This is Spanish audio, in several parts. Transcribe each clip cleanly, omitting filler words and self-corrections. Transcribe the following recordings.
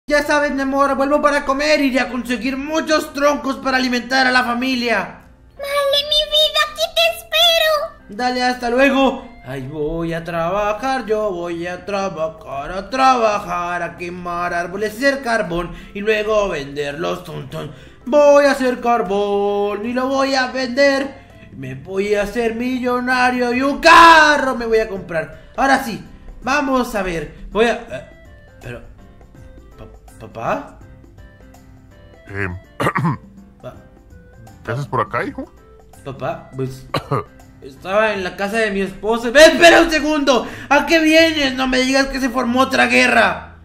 Ya sabes, mi amor, vuelvo para comer y iré a conseguir muchos troncos para alimentar a la familia. Vale, mi vida, aquí te espero. Dale, hasta luego. Ahí voy a trabajar, yo voy a trabajar, a quemar árboles, hacer carbón y luego venderlos, ton. Voy a hacer carbón y lo voy a vender. Me voy a hacer millonario y un carro me voy a comprar. Ahora sí, vamos a ver. Voy a... pero... ¿Papá? ¿Qué haces por acá, hijo? Papá, pues... estaba en la casa de mi esposa. ¡Ven, espera un segundo! ¿A qué vienes? No me digas que se formó otra guerra.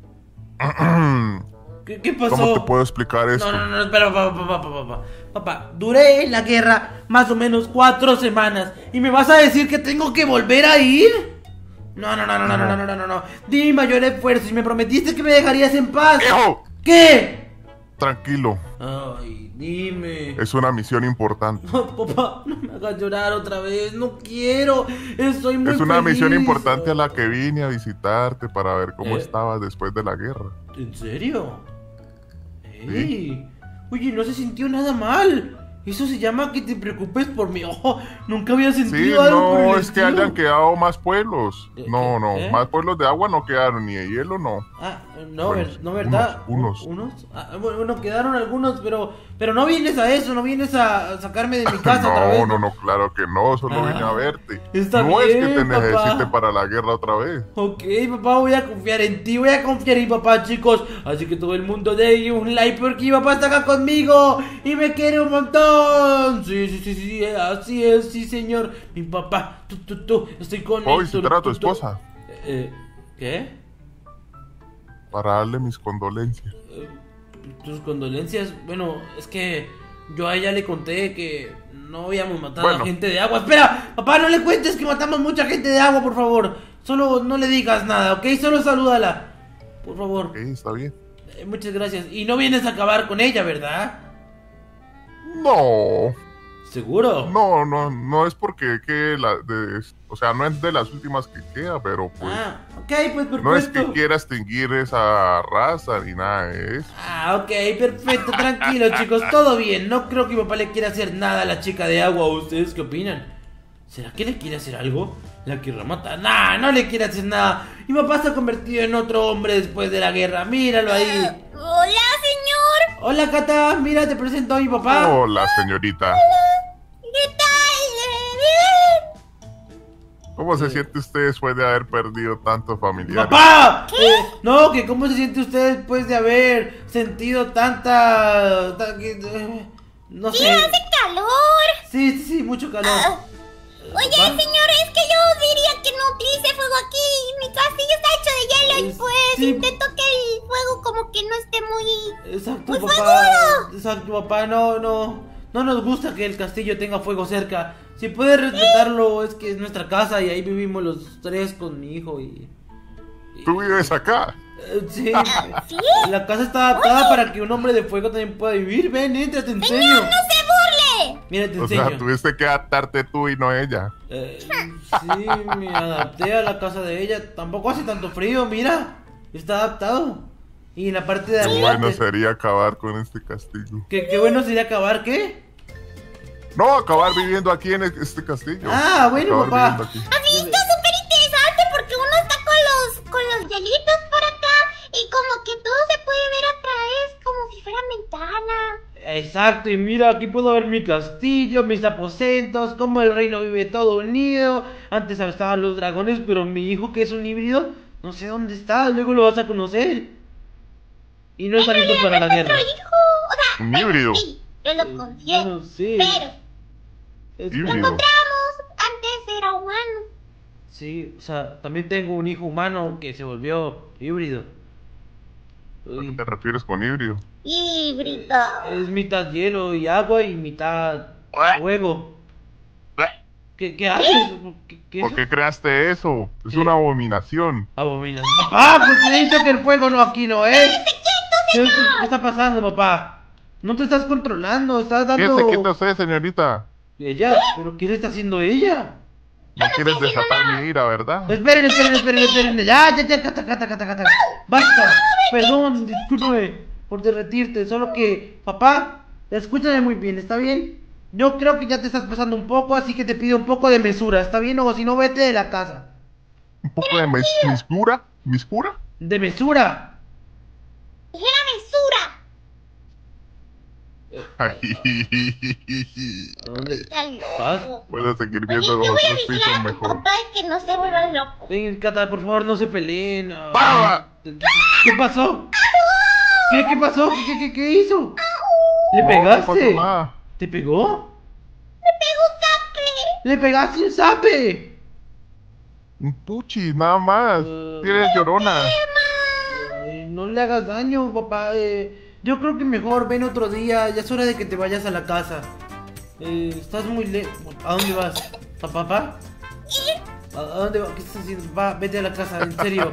¿Qué pasó? ¿Cómo te puedo explicar esto? No, espera, papá, duré en la guerra más o menos 4 semanas ¿y me vas a decir que tengo que volver a ir? No. Di mi mayor esfuerzo y me prometiste que me dejarías en paz. ¡Hijo! ¿Qué? Tranquilo. Ay, dime. Es una misión importante. No, papá, no me hagas llorar otra vez. No quiero. Estoy muy Es una feliz. misión importante a la que vine a visitarte para ver cómo estabas después de la guerra. ¿En serio? ¡Ey! Oye, no se sintió nada mal. Eso se llama que te preocupes por mí. Oh, nunca había Sí, sentido algo por no el es que estilo. hayan quedado más pueblos. No, ¿Qué? más pueblos de agua no quedaron, ni de hielo no. Ah, no, Bueno, no, ¿verdad? unos. ¿Unos? Ah, bueno, quedaron algunos, pero no vienes a eso, no vienes a sacarme de mi casa otra vez. No, claro que no, solo vine a verte. Está No es que bien, te papá. necesite para la guerra otra vez. Ok, papá, voy a confiar en ti, voy a confiar en mi papá, chicos. Así que todo el mundo denle un like porque mi papá está acá conmigo y me quiere un montón. Sí, así es, sí, señor. Mi papá, tú, estoy con Voy a esto, visitar a tu tú. esposa ¿Qué? para darle mis condolencias. Tus condolencias. Bueno, es que yo a ella le conté que no habíamos matado Bueno. a gente de agua. Espera, papá, no le cuentes que matamos mucha gente de agua, por favor. Solo no le digas nada, ¿ok? Solo salúdala, por favor. Ok, está bien. Muchas gracias. Y no vienes a acabar con ella, ¿verdad? No, ¿Seguro? no es porque o sea, no es de las últimas que queda, pero pues Ah, ok, pues perfecto. no es que quiera extinguir esa raza ni nada de eso. Ah, ok, perfecto, tranquilo, chicos, todo bien. No creo que mi papá le quiera hacer nada a la chica de agua. ¿Ustedes qué opinan? ¿Será que le quiere hacer algo? ¿La quiere matar? Nah, no le quiere hacer nada. Mi papá se ha convertido en otro hombre después de la guerra. Míralo ahí. Hola, señor. Hola, Cata. Mira, te presento a mi papá. Hola, señorita. ¿Qué tal? ¿Cómo se siente usted después de haber perdido tantos familiares? ¡Papá! No, que cómo se siente usted después de haber sentido no Sí, sé. hace calor. Sí, mucho calor. Oye, ¿Papá? señor, es que yo diría que no utilice fuego aquí. Mi castillo está hecho de hielo y pues Sí. intento que el fuego como que no esté muy... Exacto, ¡Muy papá. fuego! Exacto, papá. No nos gusta que el castillo tenga fuego cerca. Si puedes respetarlo, es que es nuestra casa y ahí vivimos los 3 con mi hijo y... ¿Tú vives acá? Sí. ¿Sí? La casa está adaptada para que un hombre de fuego también pueda vivir. Ven, entra, te enseño. ¡Señor, no se burle! Mira, te O enseño. sea, tuviste que adaptarte tú y no ella. Sí, me adapté a la casa de ella. Tampoco hace tanto frío, mira. Está adaptado. Y en la parte de Qué arriba. bueno sería acabar con este castillo. Qué bueno sería acabar, ¿qué? No, acabar viviendo aquí en este castillo. Ah, bueno, Acabar papá. viviendo aquí. Así está súper interesante porque uno está con los hielitos por acá y como que todo se puede ver a través como si fuera ventana. Exacto, y mira, aquí puedo ver mi castillo, mis aposentos, cómo el reino vive todo unido. Antes estaban los dragones, pero mi hijo, que es un híbrido, no sé dónde está, luego lo vas a conocer. Y no está listo para la guerra. Nuestro hijo, o sea, Un híbrido. sí, yo lo confié, No sé. pero Es- Híbrido. encontramos, antes era humano. Sí, o sea, también tengo un hijo humano que se volvió híbrido. ¿A qué te refieres con híbrido? Híbrido. Es mitad hielo y agua y mitad fuego. ¿Qué haces? ¿Qué ¿Por qué creaste eso? Es una abominación. abominación? ¡Papá! Pues te he dicho que el fuego no, aquí no es. ¿Qué está pasando, papá? No te estás controlando, estás ¿Qué dando... se quita usted, señorita? Ella, ¿pero qué le está haciendo ella? No quieres desatar mi ira, ¿verdad? Esperen. Ya, cata. Basta. Perdón, discúlpame por derretirte. Solo que, papá, escúchame muy bien, ¿está bien? Yo creo que ya te estás pasando un poco, así que te pido un poco de mesura, ¿está bien? O si no, vete de la casa. Un poco de miscura. ¿Miscura? De mesura. Dijera mesura. Ay, ¿A dónde Está vas? loco. puedes seguir Oye, viendo yo los voy a otros vigilar pisos a tu mejor. papá y que no se vuelva loco. Ven, Cata, por favor, no se peleen. Ah, ¡Para! ¿Qué pasó? ¿Qué pasó? ¿Qué hizo? ¿Le No, no pegaste? pasó nada. ¿Te pegó? Me pegó un zape. ¡Le pegaste un zape! Un puchi, nada más. Tienes llorona. No le hagas daño, papá. Yo creo que mejor ven otro día. Ya es hora de que te vayas a la casa. Estás muy lejos. ¿A dónde vas? ¿Papá? ¿A dónde vas? ¿Qué estás haciendo? Va, vete a la casa, en serio.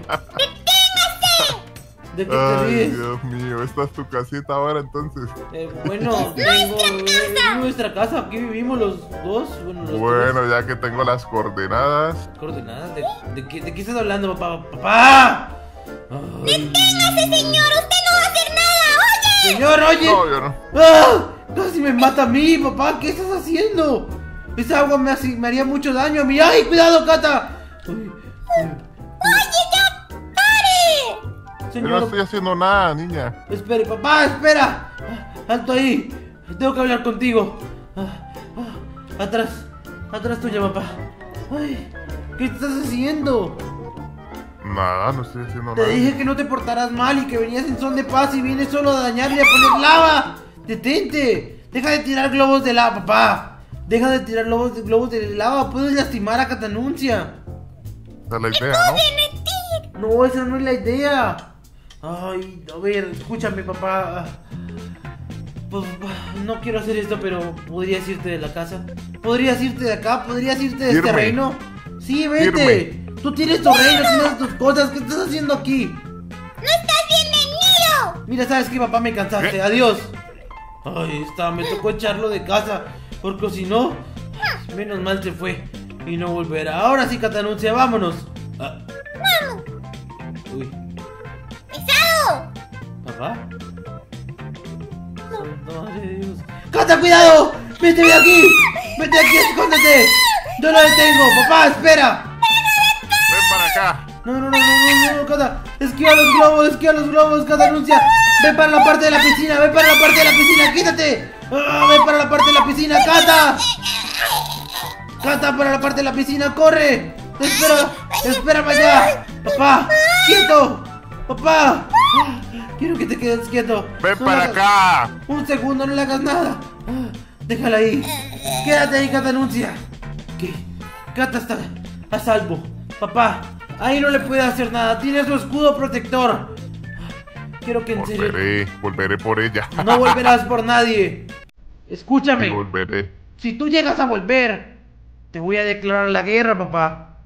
¿De qué te Ay, ríes? Dios mío, esta es tu casita ahora entonces. Bueno, tengo es nuestra casa, aquí vivimos los dos. Bueno, los Bueno, ya que tengo las coordenadas. tres. ¿Coordenadas? ¿De qué estás hablando, papá? ¡Papá! Ay. ¡Deténgase, señor! ¡Usted no va a hacer nada! ¡Oye! Señor, oye. No, yo no. ¡Ah! Casi me mata a mí, papá. ¿Qué estás haciendo? Esa agua me haría mucho daño a mí. ¡Ay, cuidado, Cata! Uy, ¡Oye, ya! ¡Pare! Yo no señor, estoy haciendo nada, niña. espere, papá, espera. Alto ahí. Tengo que hablar contigo. Atrás, atrás tuya, papá. Ay, ¿qué estás haciendo? Nada, no estoy haciendo Te nada. dije que no te portarás mal y que venías en son de paz y vienes solo a dañarle y a poner lava. Detente. Deja de tirar globos de lava, papá. Deja de tirar globos de lava. Puedes lastimar a Catanuncia. Esa es la idea, ¿no? No, esa no es la idea. Ay, a ver, escúchame, papá. Pues no quiero hacer esto, pero ¿podrías irte de la casa? ¿Podrías irte de acá? ¿Podrías irte de este Irme. reino? Sí, vete. Tú tienes tu reino, tienes tus cosas. ¿Qué estás haciendo aquí? ¡No estás bienvenido! Mira, sabes que papá, me cansaste. ¿Qué? Adiós. Ay, me tocó echarlo de casa. Porque si no, menos mal se fue. Y no volverá. Ahora sí, Catanuncia, vámonos. ¡Vamos! Uy, ¡Pesado! ¿papá? Santo madre de Dios. ¡Cata, cuidado! ¡Vete de aquí! ¡Vete de aquí, escóndete! ¡Yo lo detengo! ¡Papá, espera! Ven para acá. No, Cata. Esquiva los globos, Catanuncia. Ven para la parte de la piscina, ven para la parte de la piscina, quítate. Ven para la parte de la piscina, Cata. Cata, para la parte de la piscina, corre. Espérame allá. Papá, quieto. Papá. Quiero que te quedes quieto. Ven No para le hagas- acá. Un segundo, no le hagas nada. Déjala ahí. Quédate ahí, Catanuncia. ¿Qué? Cata está a salvo. Papá, ahí no le puede hacer nada. Tiene su escudo protector. Quiero que en serio Volveré por ella. no volverás por nadie. Escúchame. Sí, volveré. Si tú llegas a volver, te voy a declarar la guerra, papá.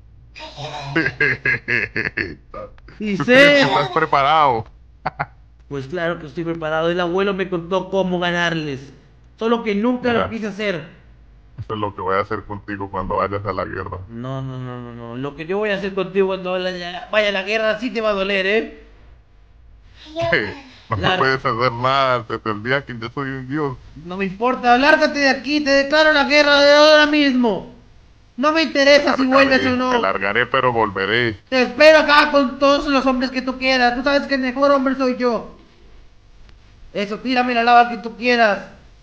Y ¿Tú crees sé. que estás preparado? Pues claro que estoy preparado. El abuelo me contó cómo ganarles. Solo que nunca lo Ajá. quise hacer. Eso es lo que voy a hacer contigo cuando vayas a la guerra. No. Lo que yo voy a hacer contigo cuando vaya a la guerra sí te va a doler, ¿eh? No me Claro. puedes hacer nada desde el día que yo soy un dios. No me importa, lárgate de aquí, te declaro la guerra de ahora mismo. No me interesa si vuelves o Me no. largaré, pero volveré. Te espero acá con todos los hombres que tú quieras. Tú sabes que el mejor hombre soy yo. Eso, tírame la lava que tú quieras.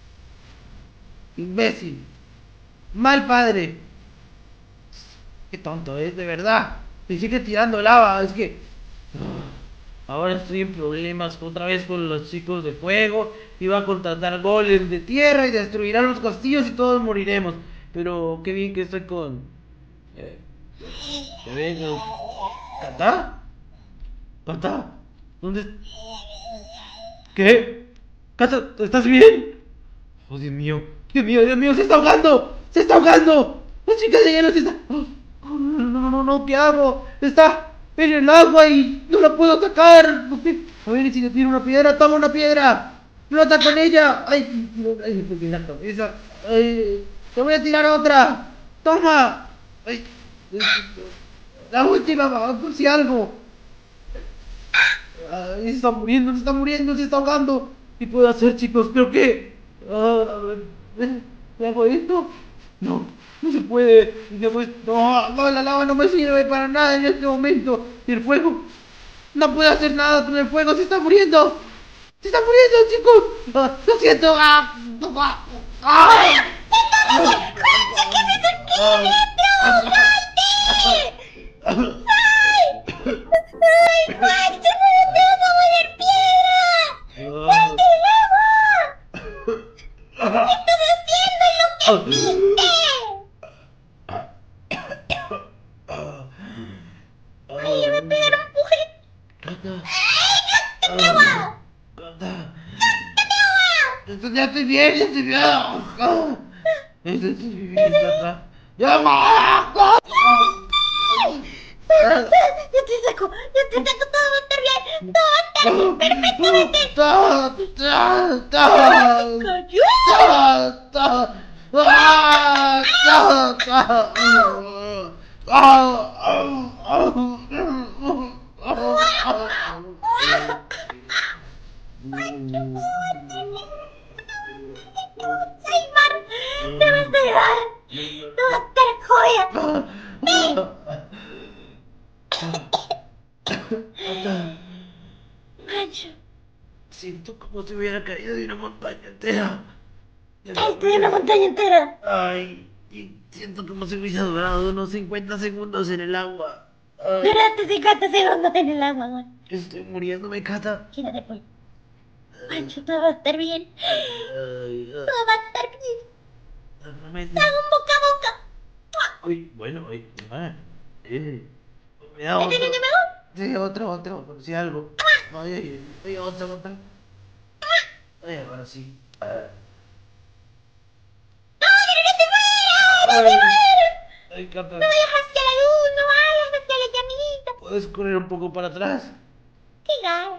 Imbécil. Mal padre. Qué tonto es, de verdad. Me sigue tirando lava, es que... Ahora estoy en problemas otra vez con los chicos de fuego. Iba a contratar golems de tierra y destruirán los castillos y todos moriremos. Pero qué bien que estoy con... que vengo... ¿Cata? ¿Cata? ¿Dónde? ¿Qué? ¿Cata? ¿Estás bien? Oh, Dios mío. Dios mío, se está ahogando. Se está ahogando. La chica de hielo se está... Oh, no, ¿qué hago? Está en el agua y no la puedo sacar. A ver, ¿y si le tiro una piedra? Toma una piedra. Flota con ella. Ay, la cabeza. Ay, te voy a tirar otra. Toma. Ay, la última, por si algo. Ay, se está muriendo, se está ahogando. ¿Qué puedo hacer, chicos? ¿Pero qué? ¿Le hago esto? No, no se puede. Y después, no, no, la lava no me sirve para nada en este momento. ¿Y el fuego? No puedo hacer nada con el fuego, se está muriendo. Se está muriendo, chicos. Lo siento. ¡Ay, Juan! ¡Se me va a mover piedra! ¡Salte del agua! ¿Qué estás haciendo, loquete? ¡Ay, le voy a pegar un empuje! ¡Ay, cállate el agua! Ya estoy bien, ya estoy bien. Estoy bien, Cata. ¡Ya va! Yo te saco, todo va a estar bien, todo va a estar bien, perfectamente. Saimar, te va a pegar, te va a estar joya. Pancho, Siento como si hubiera caído de una montaña entera. caíste de una montaña entera. Ay, y siento como si hubiese durado unos 50 segundos en el agua. Ay, Duraste 50 segundos en el agua, güey. estoy muriéndome, Cata. Quédate, pues. Pancho, todo va a estar bien. Todo va a estar bien. Realmente. Te hago un boca a boca. Uy, bueno, uy. Me da ¿Este otro. nene mejor? Sí, otro, por si algo. Ay, otro. Ay, ahora sí. ¡No, que no te mueras! ¡No te mueras! Ay, Cata. No vayas hacia la luz, no vayas hacia la llamita. ¿Puedes correr un poco para atrás? ¡Qué gana!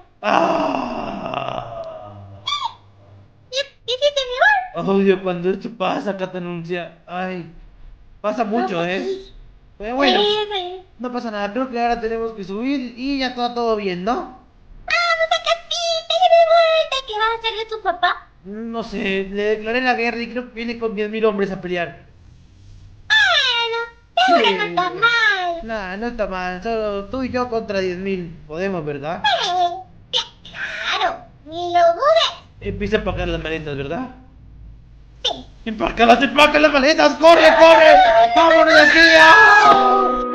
¡Ah! ¿Y hiciste mejor? Odio cuando esto pasa, Catanuncia. Ay, pasa mucho, Pero bueno, Sí. no pasa nada. Creo que ahora tenemos que subir y ya está todo bien, ¿no? ¡Vamos a casita y de vuelta! ¿Qué va a hacer de tu papá? No sé, le declaré la guerra y creo que viene con 10.000 hombres a pelear. Bueno, pero no está mal. Nah, no está mal. Solo tú y yo contra 10.000. Podemos, ¿verdad? Claro, ni lo dudes. Empieza a empacar las maletas, ¿verdad? Sí. ¡Empácalas, empaca las maletas! ¡Corre, corre! ¡Vámonos de aquí! ¡Ah!